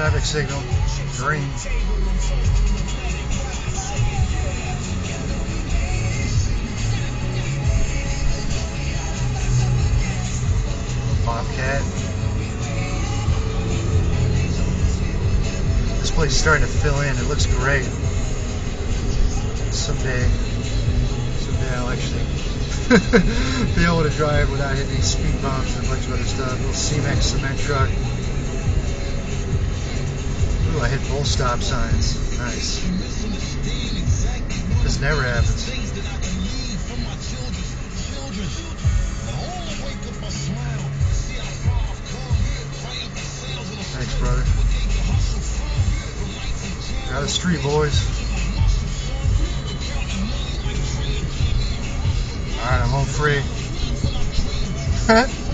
traffic signal. Green. Bobcat. This place is starting to fill in. It looks great. Someday I'll actually be able to drive without hitting any speed bumps and a bunch of other stuff. Little C-Max cement truck. Ooh, I hit both stop signs. Nice. This never happens. Thanks, brother. Out of the street, boys. Alright, I'm home free.